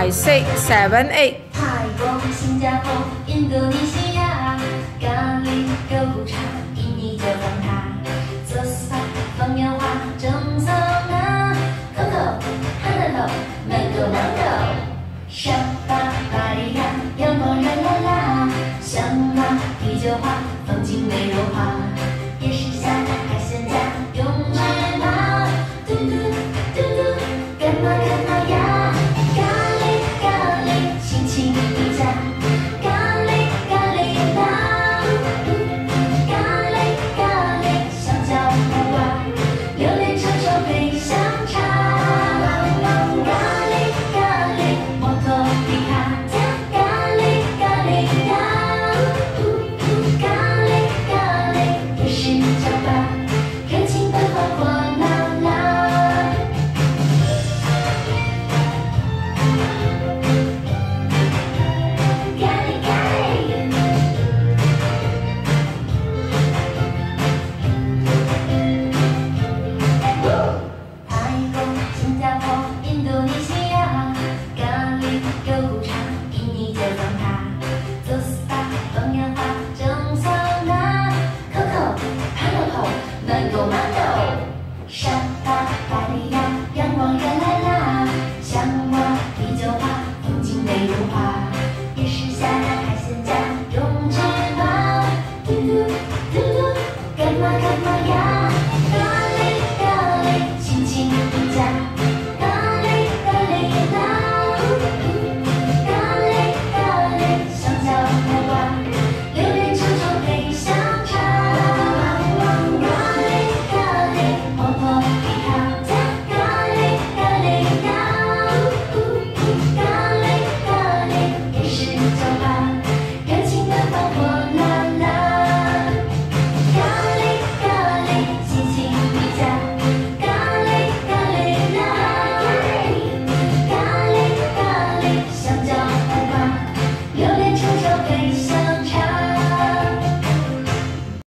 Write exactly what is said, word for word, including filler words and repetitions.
five six seven eight。 泰国、新加坡、印度尼西亚，咖喱肉骨茶，印尼就放它。做 SPA 放烟花，蒸桑拿，Coco、Pineapple、Mango Mango， 沙巴、巴利亚，阳光热辣辣，香马、啤酒花，风景美如画。夜市下海鲜价，用买嘛，嘟嘟嘟嘟，干嘛干嘛呀？咖喱咖喱，心情一家，咖喱咖喱辣，咖喱咖喱，香蕉苦瓜，榴莲臭臭配香茶，咖喱咖喱，摩托皮卡，咖喱咖喱呀，咖喱咖喱，夜市酒吧，热情的火火辣辣。咖喱咖喱，泰国、新加坡、印度尼西亚，咖喱肉骨茶，印尼就放它。做 SPA 放烟花，蒸桑拿，Coco、Pineapple、Mango Mango，沙